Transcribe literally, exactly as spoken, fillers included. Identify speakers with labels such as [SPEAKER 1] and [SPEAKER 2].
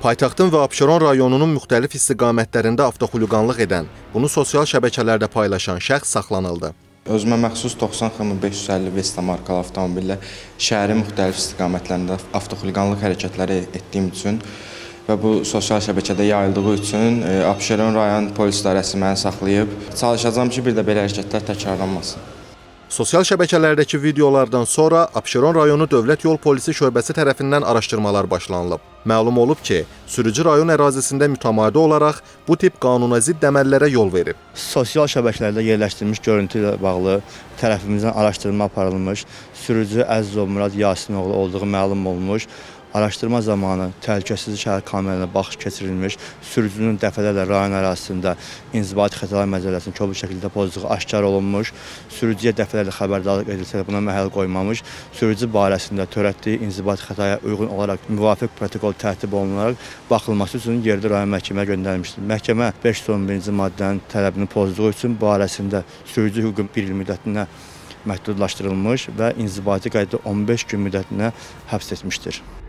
[SPEAKER 1] Paytaxtın və Abşeron rayonunun müxtəlif istiqamətlərində avtoxuliqanlıq edən, bunu sosial şəbəkələrdə paylaşan şəxs saxlanıldı.
[SPEAKER 2] Özümə məxsus doxsan X beş yüz əlli Vesta markalı avtomobillə şəhərin müxtəlif istiqamətlərində avtoxuliqanlıq hərəkətləri etdiyim üçün və bu sosial şəbəkədə yayıldığı üçün Abşeron rayon polis idarəsi məni saxlayıb. Çalışacağam ki, bir də belə hərəkətlər təkrarlanmasın.
[SPEAKER 1] Sosial şəbəkələrdəki videolardan sonra Abşeron rayonu Dövlət Yol Polisi şöbəsi tərəfindən araşdırmalar başlanılıb. Məlum olub ki, sürücü rayon ərazisində mütəmadi olaraq bu tip qanuna zidd əməllərə yol verib.
[SPEAKER 3] Sosial şəbəkələrdə yerləşdirilmiş görüntü ilə bağlı tərəfimizdən araşdırma aparılmış, sürücü Əzizov Murad Yasinoğlu olduğu məlum olmuş. Araşdırma zamanı təhlükəsizlik şəhər kameralarına baxış keçirilmiş, sürücünün dəfələrlə rayon ərazisində inzibati xətalar məcəlləsinin kobud şəkildə pozduğu aşkar olunmuş, sürücüyə dəfələrlə xəbərdarlıq edilsə də buna məhəl qoymamış, sürücü barəsində törətdiyi inzibati xətaya uyğun olaraq müvafiq protokol tərtib olunaraq baxılması üçün yerli rayon məhkəməyə göndərilmişdir. Məhkəmə beş yüz on birinci maddənin tələbini pozduğu üçün barəsində sürücü hüququn bir il müddətinə məhdudlaşdırılmış və inzibati qaydada on beş gün müddətinə həbs etmişdir.